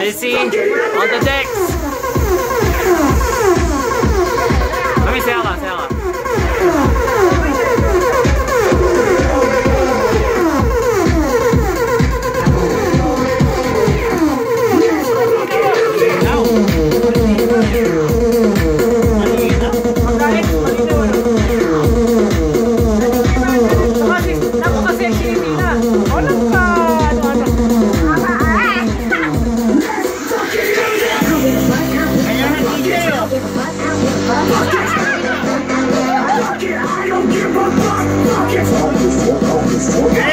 Lizzie on the decks. Let me say out loud, say out loud. I don't give a fuck.